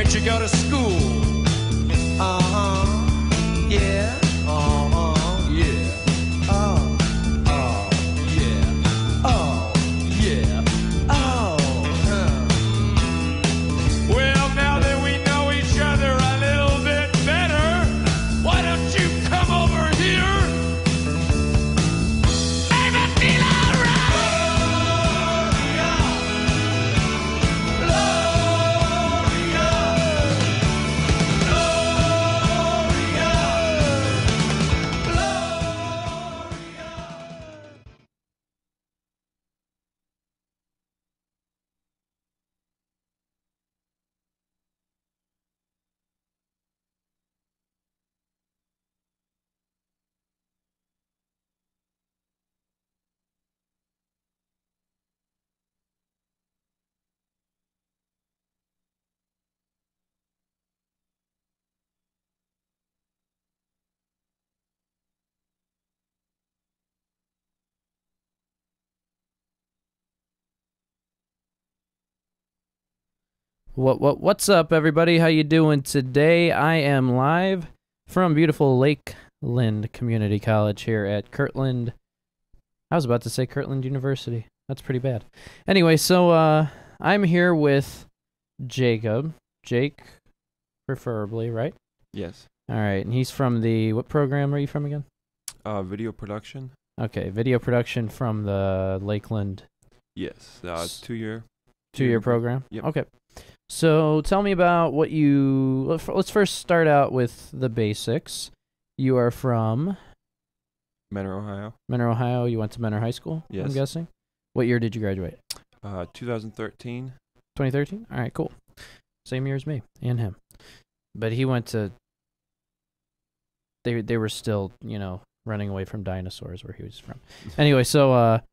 Where'd you go to school? Yeah. Yeah. Yeah. Yeah. Well, now that we know each other a little bit better, why don't you come over here? Make me feel What's up, everybody? How you doing today? I am live from beautiful Lakeland Community College here at Kirtland. I was about to say Kirtland University. That's pretty bad. Anyway, so I'm here with Jacob. Jake, preferably, right? Yes. All right, and he's from the, what program are you from again? Video production. Okay, video production from the Lakeland Yes. 2-year. two-year program? Yep. Okay. So tell me about what you... Let's first start out with the basics. You are from Mentor, Ohio. Mentor, Ohio. You went to Mentor High School, I'm Yes. guessing? What year did you graduate? 2013. 2013? All right, cool. Same year as me and him. But he went to... They were still, running away from dinosaurs where he was from. Anyway, so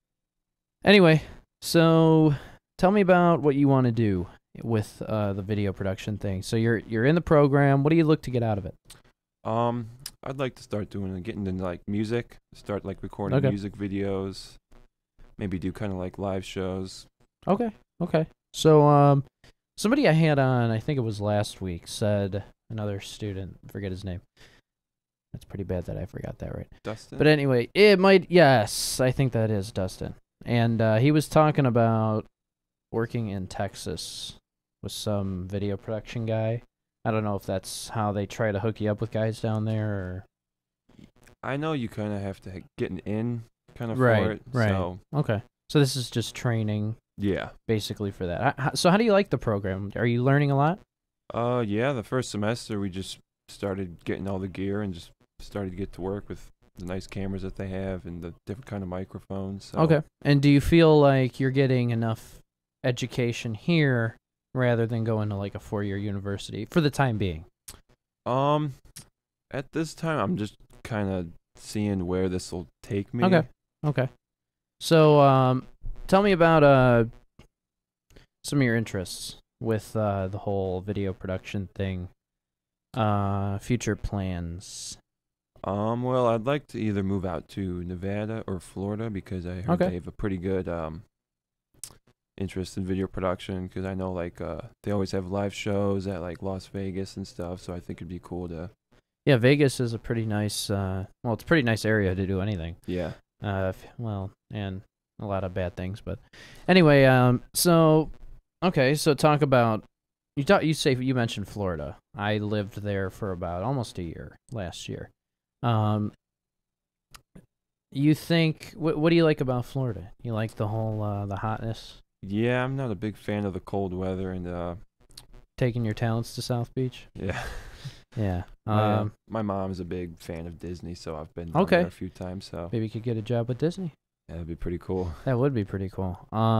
tell me about what you want to do with the video production thing. So you're in the program. What do you look to get out of it? I'd like to start getting into like music. Start like recording music videos. Maybe do kind of like live shows. Okay. So somebody I had on, I think it was last week, said, another student, forget his name. That's pretty bad that I forgot that, right? Dustin. But anyway, yes, I think that is Dustin. And he was talking about working in Texas with some video production guy. I don't know if that's how they try to hook you up with guys down there, or... I know you kind of have to get an in kind of Right, for it. right. So, Okay. So this is just training, yeah. basically, for that. So how do you like the program? Are you learning a lot? Yeah, the first semester we just started getting all the gear and just started to get to work with the nice cameras that they have and the different kind of microphones. So. Okay. And do you feel like you're getting enough education here rather than going to like a 4-year university for the time being? At this time, I'm just kind of seeing where this will take me. Okay. So, tell me about some of your interests with the whole video production thing. Future plans. Well, I'd like to either move out to Nevada or Florida because I heard they have a pretty good interest in video production, because I know like they always have live shows at like Las Vegas and stuff, so I think it'd be cool to... Yeah, Vegas is a pretty nice, it's a pretty nice area to do anything. Yeah. And a lot of bad things, but anyway, so talk about, you mentioned Florida. I lived there for about almost a year last year. You think, what do you like about Florida? You like the whole, the hotness? Yeah, I'm not a big fan of the cold weather and Taking your talents to South Beach? Yeah. Yeah. My mom's a big fan of Disney, so I've been down there a few times. So maybe you could get a job with Disney. Yeah, that'd be pretty cool. That would be pretty cool.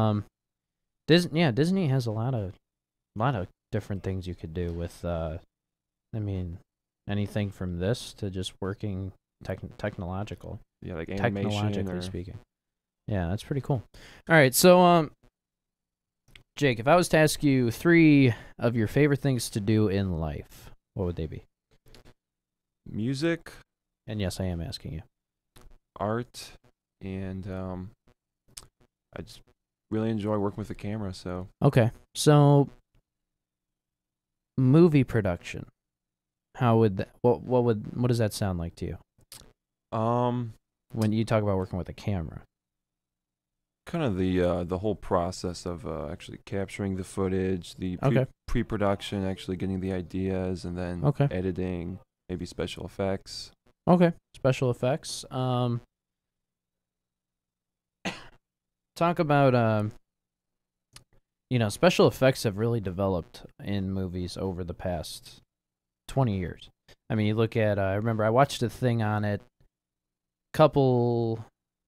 Disney has a lot of different things you could do with. Anything from this to just working technological. Yeah, like animation technologically speaking. Yeah, that's pretty cool. All right, so Jake, if I was to ask you 3 of your favorite things to do in life, what would they be? Music. And yes, I am asking you. Art, and I just really enjoy working with the camera. So okay, so movie production, how would that, what does that sound like to you when you talk about working with a camera? Kind of the whole process of actually capturing the footage, the Okay. pre-production, actually getting the ideas, and then Okay. editing, maybe special effects. Okay, special effects. Talk about special effects have really developed in movies over the past 20 years. I mean, you look at I remember I watched a thing on it couple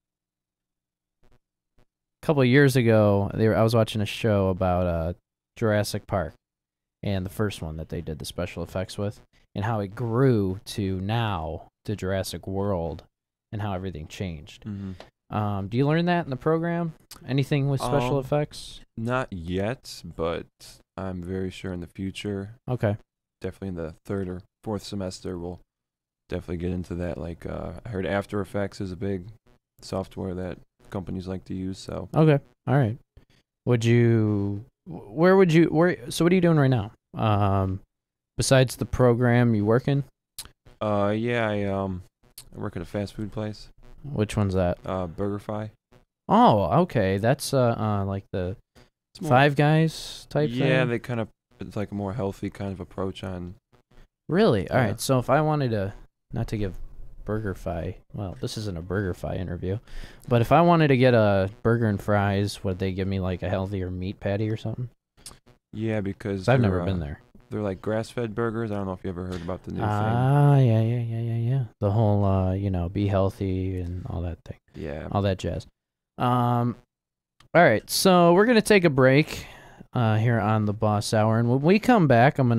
years ago. I was watching a show about Jurassic Park, and the first one that they did the special effects with, and how it grew to now to Jurassic World, and how everything changed. Mm-hmm. Do you learn that in the program? Anything with special effects? Not yet, but I'm very sure in the future. Okay. Definitely in the 3rd or 4th semester, we'll definitely get into that. Like I heard After Effects is a big software that companies like to use. So Okay. All right. So what are you doing right now? Besides the program, you working? yeah, I work at a fast food place. Which one's that? BurgerFi. Oh, okay. That's like the It's more- Five Guys type thing? Yeah, it's like a more healthy kind of approach on. Really? All Yeah. right. So if I wanted to, not to give BurgerFi, well, this isn't a BurgerFi interview, but if I wanted to get a burger and fries, would they give me like a healthier meat patty or something? Yeah, because 'Cause I've never been there. They're like grass-fed burgers. I don't know if you ever heard about the new thing. Yeah. The whole, be healthy and all that thing. Yeah. All that jazz. All right, so we're going to take a break here on the Boss Hour, and when we come back, I'm going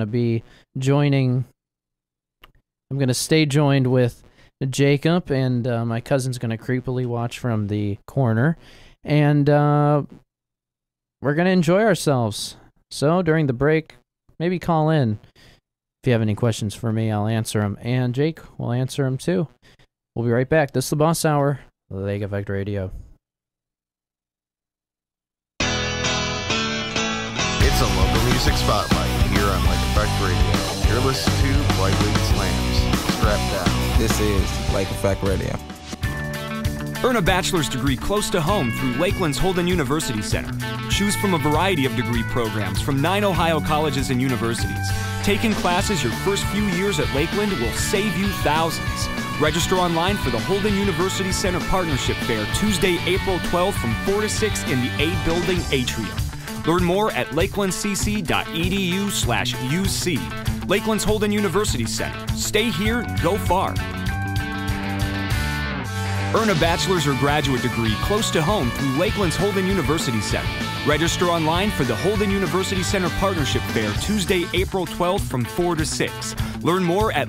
to stay joined with Jacob, and my cousin's going to creepily watch from the corner, and we're going to enjoy ourselves. So during the break, maybe call in. If you have any questions for me, I'll answer them, and Jake will answer them too. We'll be right back. This is the Boss Hour, Lake Effect Radio. It's a local music spotlight here on Lake Effect Radio. You're listening to Lightweight Slams. Strap down. This is Lake Effect Radio. Earn a bachelor's degree close to home through Lakeland's Holden University Center. Choose from a variety of degree programs from 9 Ohio colleges and universities. Taking classes your first few years at Lakeland will save you thousands. Register online for the Holden University Center Partnership Fair Tuesday, April 12th from 4 to 6 in the A Building Atrium. Learn more at lakelandcc.edu/UC. Lakeland's Holden University Center. Stay here, go far. Earn a bachelor's or graduate degree close to home through Lakeland's Holden University Center. Register online for the Holden University Center Partnership Fair Tuesday, April 12th from 4 to 6. Learn more at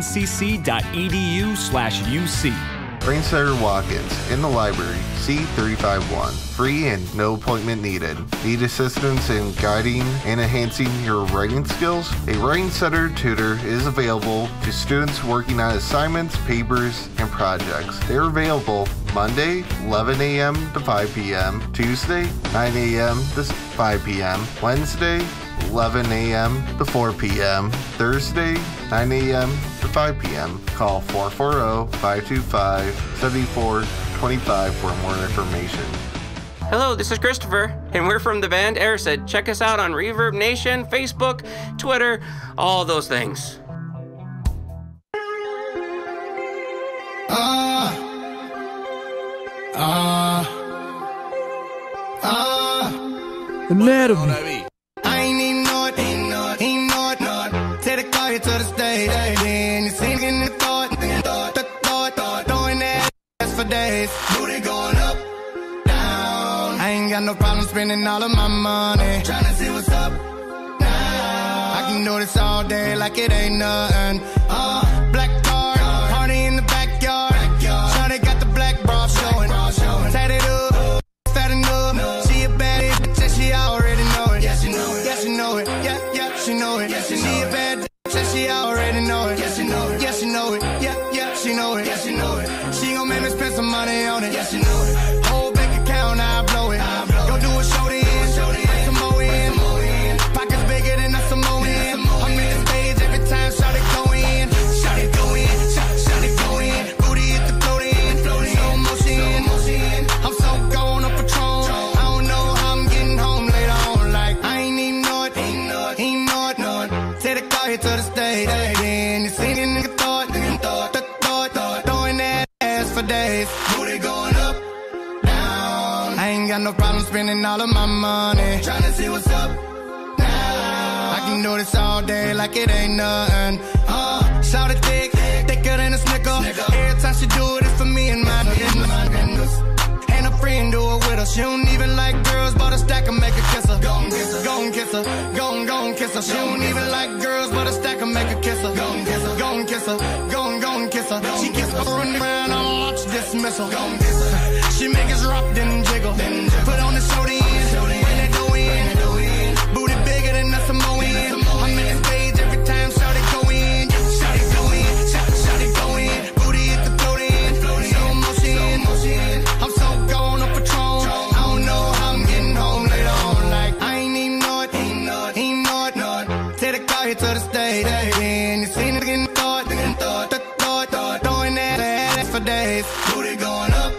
lakelandcc.edu/UC. Brain Center walk-ins in the library, C351. Free and no appointment needed. Need assistance in guiding and enhancing your writing skills? A Writing Center tutor is available to students working on assignments, papers, and projects. They're available Monday, 11 a.m. to 5 p.m., Tuesday, 9 a.m. to 5 p.m., Wednesday, 11 a.m. to 4 p.m., Thursday, 9 a.m. to 5 p.m. Call 440-525-7425 for more information. Hello, this is Christopher, and we're from the band Airset. Check us out on Reverb Nation, Facebook, Twitter, all those things. Anatomy. I ain't even know it, ain't know it. Take the car here to the stage, then you sing in the thought, throwing that ass for days. Booty going up, down. I ain't got no problem spending all of my money, tryna see what's up now. I can do this all day like it ain't nothing. Black card, party in the backyard. Shawty got the black bra showing, tatted up, fat enough. She a bad bitch, and she already know it. Yeah, she know it. Yeah, she know it. Yeah, she know it. She a bad bitch, and she already know it. Yeah, she know it. Yeah, she know it. Yeah, she know it. Yeah, she know it. She gon' make me spend some money on it. Yeah, she know it. Whole bank account, I blow it. Go do a show to end, some more in. Pockets bigger than a Samoan. I'm no problem spending all of my money. Tryna see what's up now. I can do this all day like it ain't nothing. Shout it thick, thicker than a snicker. Every time she do it, it's for me and my business. And a friend do it with her. She don't even like girls, but a stack and make her kiss her. Gon' kiss her, gon' kiss her, gon' kiss her. She don't even like girls, but a stack and make her kiss her. Gon' kiss her, gon' kiss her, gon' kiss her. She kiss her and around, I'll watch dismissal. Gon' kiss her. She make us rock, then jiggle. Put on the soda in, bring that dough in. Booty bigger than a Samoan. I'm in the stage every time, shout it go in. Shout it go in, shout it go in. Booty hit the float in, slow motion. I'm so gone on Patron. I don't know how I'm getting home later on. Like, I ain't even know it, ain't know it. Take the car here to the stage. Then you seen it again, thought, throwing that ass for days. Booty going up,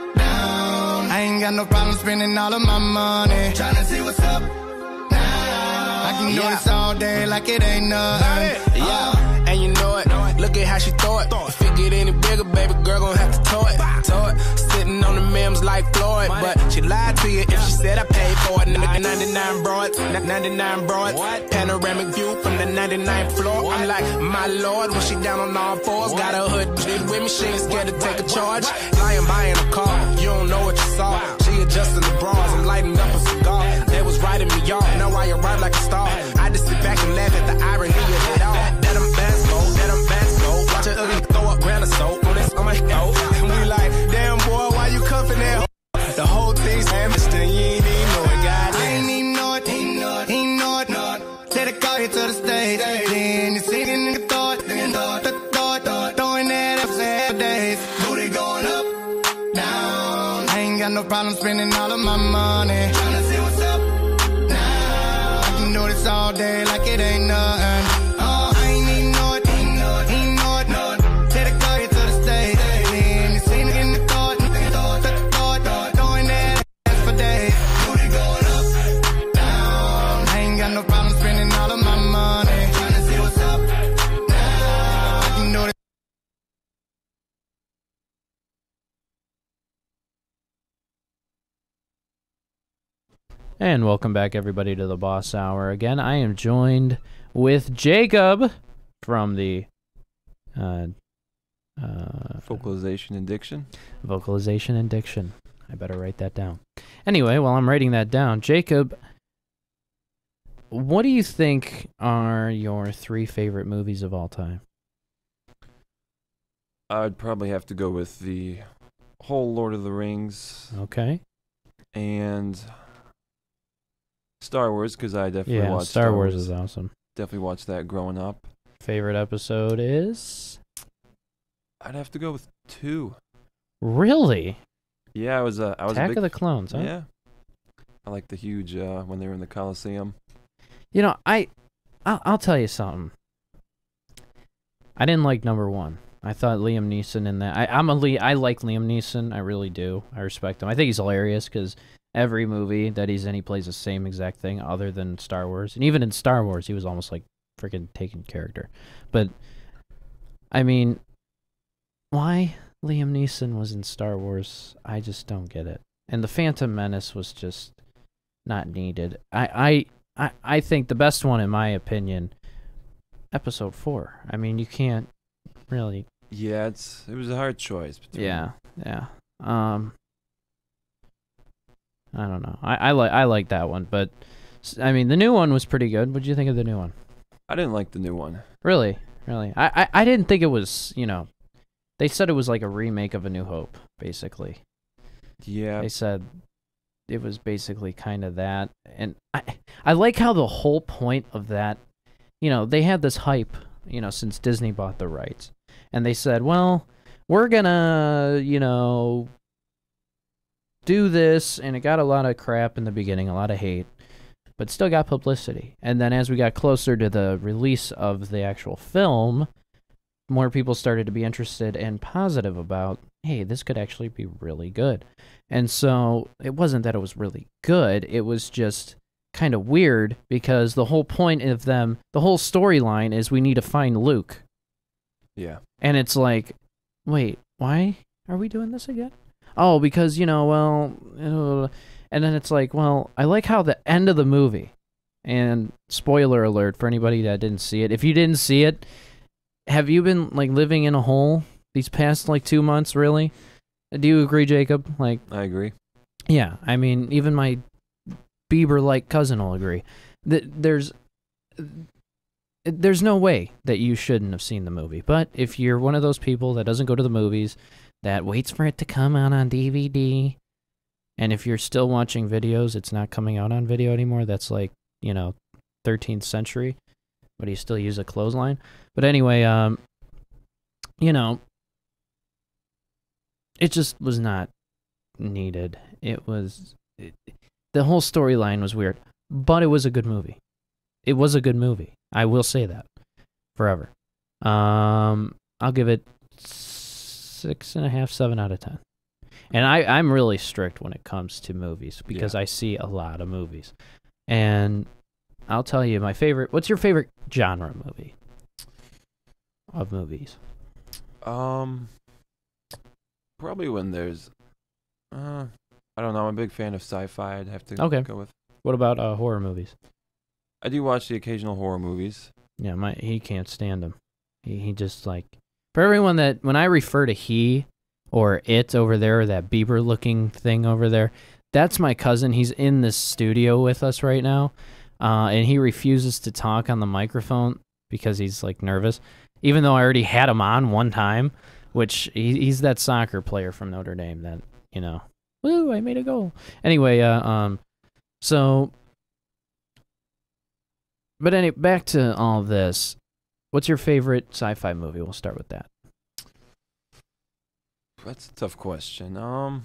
down. I ain't got no problem spending all of my money. Tryna see what's up now. I can do this all day like it ain't nothing. Yeah, and you know it. Look at how she throw it. If it get any bigger, baby girl gon' have to tow it. Sitting on the memes like Floyd, but she lied to you if she said I paid for it. 99 broads, 99 broads. Panoramic view from the 99th floor. I'm like, my lord, when she down on all fours, got her hood with me, she ain't scared to take a charge. Lying buying a car, you don't know what you saw. She adjusting the bras, I'm lighting up a cigar. They was writing me off, now I arrive like a star. I just sit back and laugh at the irony of it all. That I'm fast go, that I'm fast go. Watch her ugly throw up ground of soap on this on my head. And we like, damn boy, why you cuffing that? The whole thing's hamster, you ain't even know it, God. I ain't even know it, ain't know it. Take the car here to the stage. Then you singing in the thought, throwing that ass for days. Booty going up, down. I ain't got no problem spending all of my money. Tryna see what's up now. I can do this all day like it ain't nothing. I ain't even know it, ain't know it. Take the car here to the stage. Then you singing in the thought, throwing that ass for days. Booty going up, down. I ain't got no problem spending all of my money. Tryna see what's up now. I can do this. And welcome back, everybody, to the Boss Hour. Again, I am joined with Jacob from the Vocalization and diction. Vocalization and Diction. I better write that down. Anyway, while I'm writing that down, Jacob, what do you think are your 3 favorite movies of all time? I'd probably have to go with the whole Lord of the Rings Okay. and Star Wars, because I definitely Yeah, watched Star Wars is awesome. Definitely watched that growing up. Favorite episode is? I'd have to go with 2. Really? Yeah, I was a Attack big of the Clones, huh? Yeah. I like the huge when they were in the Coliseum. You know, I'll tell you something. I didn't like number 1. I thought Liam Neeson in that. I like Liam Neeson. I really do. I respect him. I think he's hilarious because every movie that he's in, he plays the same exact thing other than Star Wars. And even in Star Wars, he was almost like freaking taken character. But, I mean, why Liam Neeson was in Star Wars, I just don't get it. And The Phantom Menace was just not needed. I think the best one, in my opinion, Episode 4. I mean, you can't really. Yeah, it was a hard choice. Yeah. I don't know. I like that one, but I mean, the new one was pretty good. What did you think of the new one? I didn't like the new one. Really? I didn't think it was, they said it was like a remake of A New Hope, basically. Yeah. They said it was basically kind of that. And I like how the whole point of that, they had this hype, since Disney bought the rights. And they said, well, we're gonna, do this, and it got a lot of crap in the beginning, a lot of hate, but still got publicity. And then as we got closer to the release of the actual film, more people started to be interested and positive about, hey, this could actually be really good. And so it wasn't that it was really good, it was just kind of weird, because the whole point of them, the whole storyline is we need to find Luke. Yeah. And it's like, wait, why are we doing this again? Oh, because, And then it's like, well, I like how the end of the movie, and spoiler alert for anybody that didn't see it. If you didn't see it, have you been like living in a hole these past like 2 months, really? Do you agree, Jacob? Like, I agree. yeah, I mean, even my Bieber-like cousin will agree. There's no way that you shouldn't have seen the movie. But if you're one of those people that doesn't go to the movies, that waits for it to come out on DVD, and if you're still watching videos, it's not coming out on video anymore. That's like, 13th century, but you still use a clothesline. But anyway, it just was not needed. The whole storyline was weird, but it was a good movie. It was a good movie. I will say that forever. I'll give it 6.5, 7 out of 10. And I'm really strict when it comes to movies because I see a lot of movies. And I'll tell you my favorite. What's your favorite genre movie of movies? Probably when there's, I don't know. I'm a big fan of sci-fi. I'd have to go with. What about horror movies? I do watch the occasional horror movies. Yeah, he can't stand them. He just like, for everyone that, when I refer to he or it over there, that Bieber-looking thing over there, that's my cousin. He's in this studio with us right now, and he refuses to talk on the microphone because he's like nervous, even though I already had him on one time, which he's that soccer player from Notre Dame that, woo, I made a goal. Anyway, but anyway, back to all this. What's your favorite sci-fi movie? We'll start with that. That's a tough question. I'm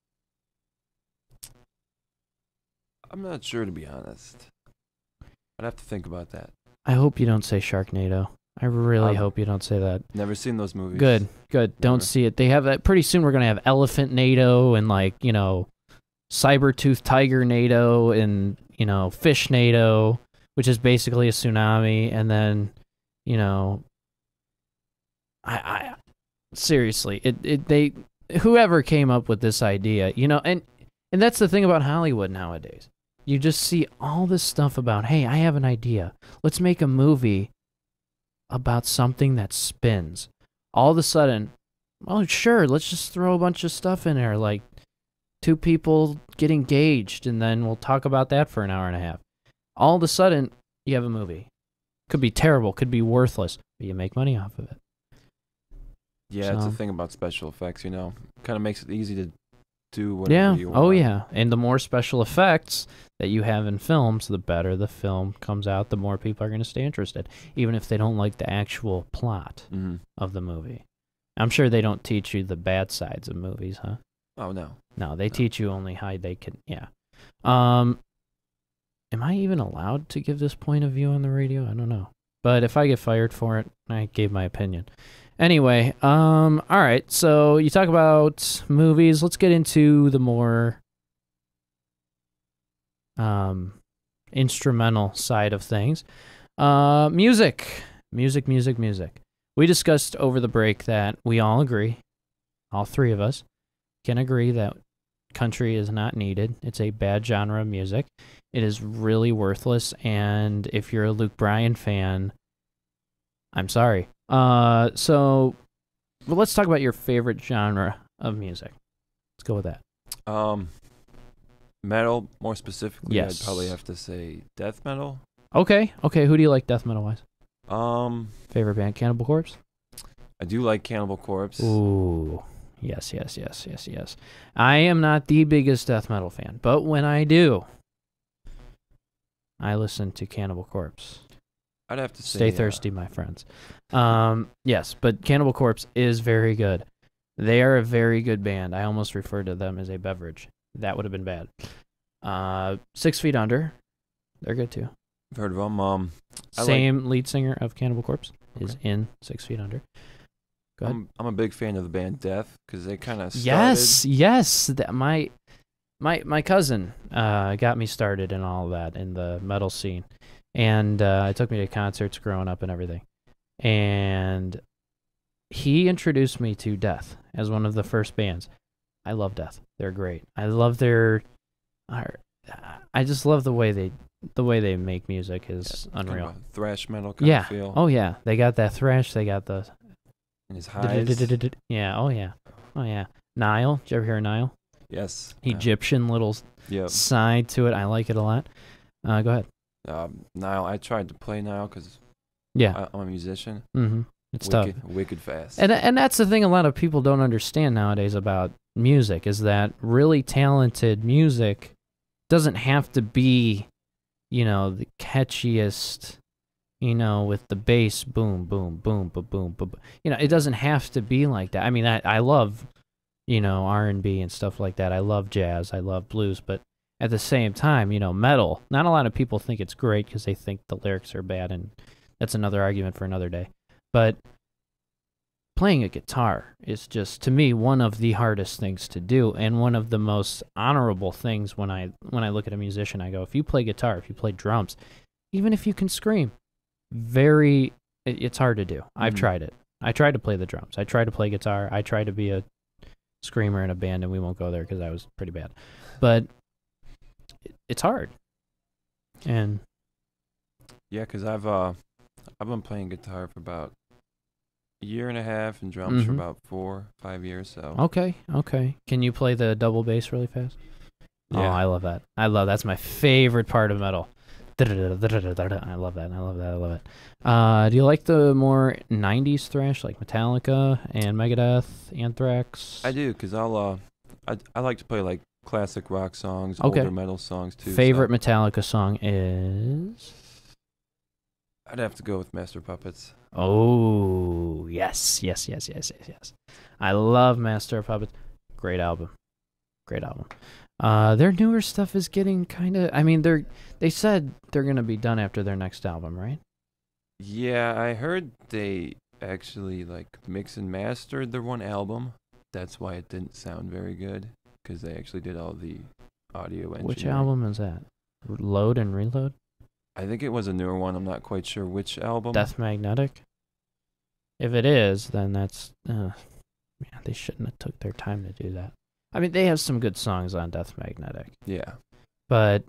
not sure, to be honest. I'd have to think about that. I hope you don't say Sharknado. I really hope you don't say that. Never seen those movies. Good. Don't see it. They have that. Pretty soon we're going to have Elephant NATO and Saber-tooth Tiger NATO and, Fish NATO, which is basically a tsunami. And then, I seriously, whoever came up with this idea, and that's the thing about Hollywood nowadays. You just see all this stuff about, hey, I have an idea. Let's make a movie about something that spins. All of a sudden, oh, sure, let's just throw a bunch of stuff in there, like 2 people get engaged, and then we'll talk about that for an hour and a half. All of a sudden, you have a movie. Could be terrible, could be worthless, but you make money off of it. Yeah, it's the thing about special effects, kind of makes it easy to do whatever you want. Oh, yeah. And the more special effects that you have in films, the better the film comes out, the more people are going to stay interested, even if they don't like the actual plot of the movie. I'm sure they don't teach you the bad sides of movies, huh? Oh, no. No, they teach you only how they can, Am I even allowed to give this point of view on the radio? I don't know. But if I get fired for it, I gave my opinion. Anyway, all right, so you talk about movies. Let's get into the more instrumental side of things. Music. We discussed over the break that we all agree, all 3 of us, can agree that country is not needed. It's a bad genre of music. It is really worthless, and if you're a Luke Bryan fan, I'm sorry. So let's talk about your favorite genre of music. Let's go with that. Metal, more specifically, yes. I'd probably have to say death metal. Okay. Who do you like death metal-wise? Favorite band, Cannibal Corpse? I do like Cannibal Corpse. Ooh, yes. I am not the biggest death metal fan, but when I do, I listen to Cannibal Corpse. I'd have to say... Stay thirsty, my friends. Yes, but Cannibal Corpse is very good. They are a very good band. I almost referred to them as a beverage. That would have been bad. 6 Feet Under. They're good, too. I've heard of them. Same lead singer of Cannibal Corpse is in 6 Feet Under. Go ahead. I'm a big fan of the band Death because they kind of started... Yes. My cousin got me started in all of that, in the metal scene. And it took me to concerts growing up and everything. And he introduced me to Death as one of the first bands. I love Death. They're great. I love their I just love the way they make music is unreal. Kind of a thrash metal kind of feel. Oh yeah, they got that thrash. They got the And his highs. yeah. Oh yeah. Nile. Did you ever hear of Nile? Yes. Egyptian little Yep. side to it. I like it a lot. Go ahead. Nile. I tried to play Nile because Yeah. I'm a musician. Mm-hmm. It's tough. Wicked fast. And that's the thing a lot of people don't understand nowadays about music is that really talented music doesn't have to be, the catchiest, with the bass boom, boom, boom, boom, boom, boom. It doesn't have to be like that. I mean, I love, R&B and stuff like that. I love jazz. I love blues. But at the same time, metal, not a lot of people think it's great because they think the lyrics are bad. And that's another argument for another day. But playing a guitar is just, to me, one of the hardest things to do and one of the most honorable things when I look at a musician. I go, if you play guitar, if you play drums, even if you can scream, it's hard to do. I've tried it. I tried to play the drums. I tried to play guitar. I tried to be a screamer in a band, and we won't go there because I was pretty bad. But it's hard. And yeah, because I've been playing guitar for about a year and a half and drums for about 4-5 years. So okay. Can you play the double bass really fast? Yeah. Oh, I love that. That's my favorite part of metal. I love that. Do you like the more 90s thrash like Metallica and Megadeth, Anthrax? I do, because I like to play like classic rock songs, older metal songs too. Favorite Metallica song is? I'd have to go with Master Puppets. Oh, yes. I love Master of Puppets. Great album. Their newer stuff is getting kind of, they said they're going to be done after their next album, right? Yeah, I heard they actually like mix and mastered their one album. That's why it didn't sound very good, because they actually did all the audio engineering. Which album is that? Load and Reload? I think it was a newer one. I'm not quite sure which album. Death Magnetic? If it is, then that's... they shouldn't have took their time to do that. I mean, they have some good songs on Death Magnetic. Yeah. But...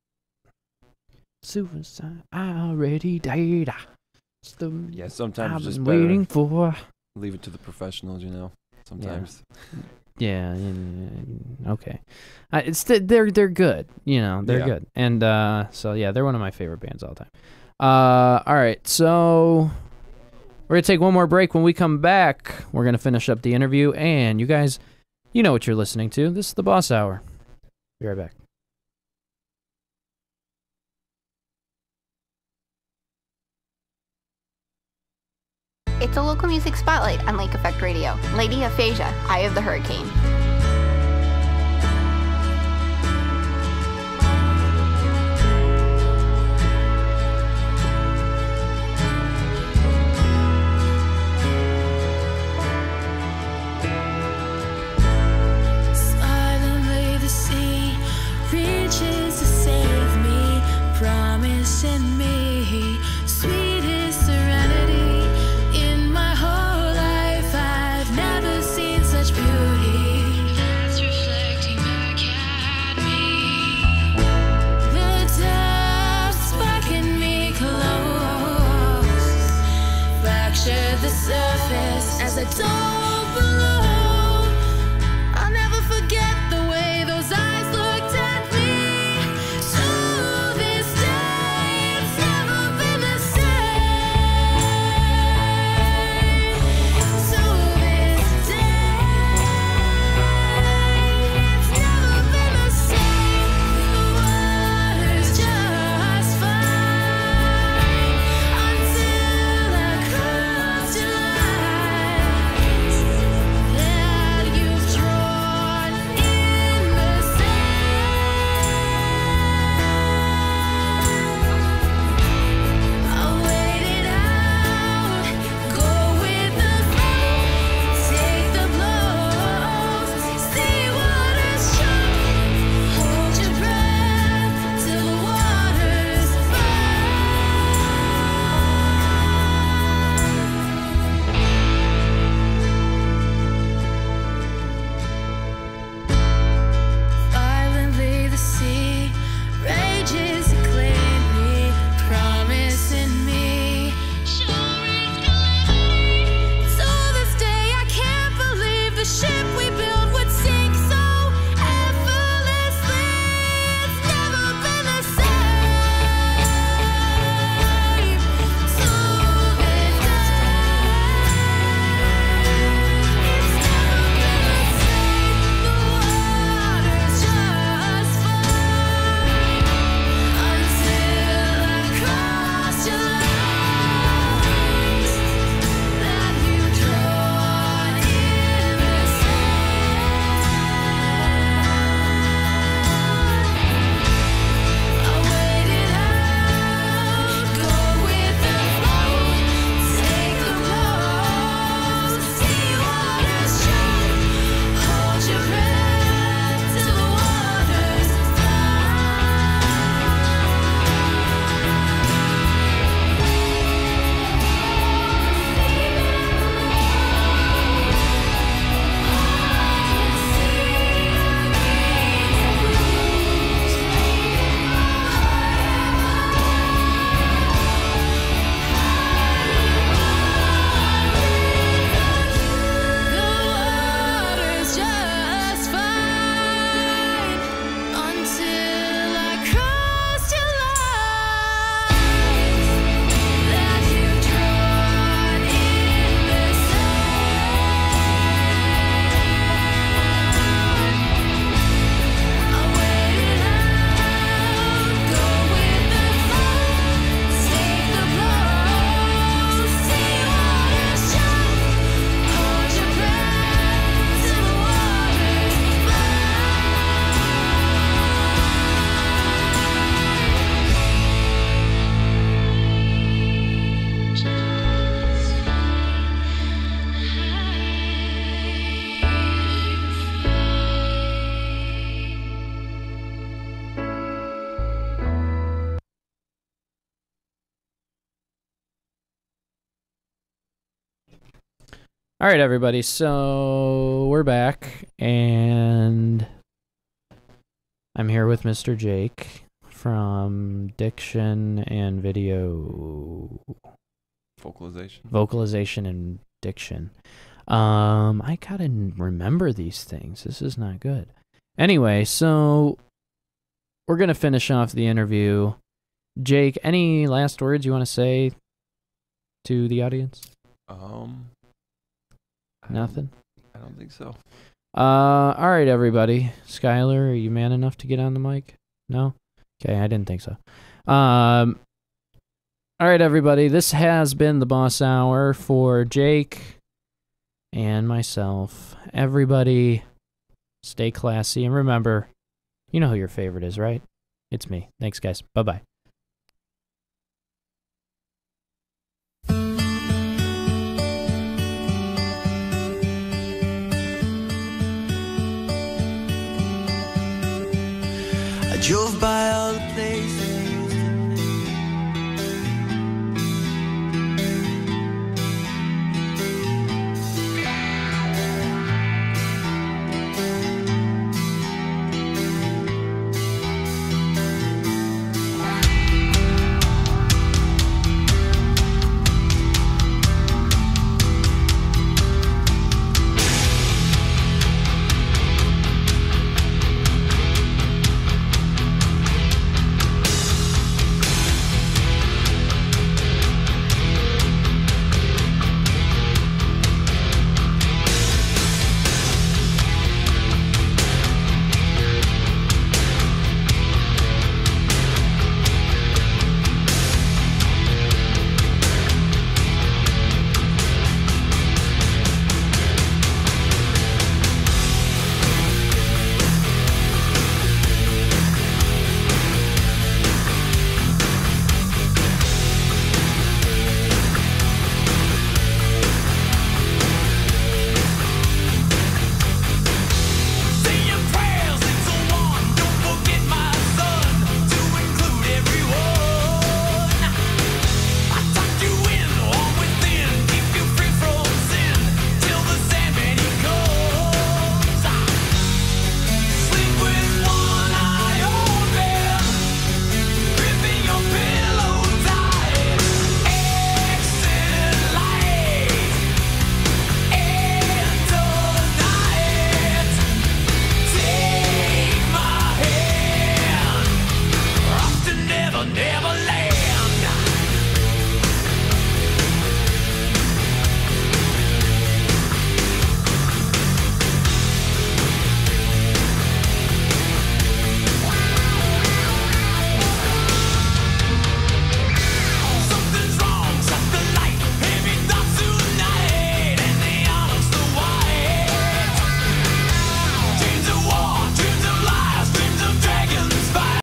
Suicide, I already died. It's the sometimes I've it's just been better waiting for. Leave it to the professionals, sometimes. Yeah, okay. They're good, they're good. And so yeah, they're one of my favorite bands all the time. All right, so we're gonna take one more break. When we come back, we're gonna finish up the interview, and you guys, you know what you're listening to. This is the Boss Hour. Be right back. It's a local music spotlight on Lake Effect Radio. Lady Aphasia, Eye of the Hurricane. Silently the sea reaches to save me, promising me sweetest serenity. In my whole life, I've never seen such beauty that's reflecting back at me. The depths beckon me close, fracture the surface as I dove below. I'll never forget the way those eyes looked at me. To this day, it's never been the same. To this day, it's never been the same. The water's just fine until I cross your line. All right, everybody. So we're back, and I'm here with Mr. Jake from Diction and Video Vocalization and Diction. I gotta remember these things. This is not good. Anyway, so we're gonna finish off the interview. Jake, any last words you want to say to the audience? Nothing? I don't think so. All right, everybody. Skylar, are you man enough to get on the mic? No? Okay, I didn't think so. All right, everybody. This has been the Boss Hour for Jake and myself. Everybody, stay classy. And remember, you know who your favorite is, right? It's me. Thanks, guys. Bye-bye. I drove by all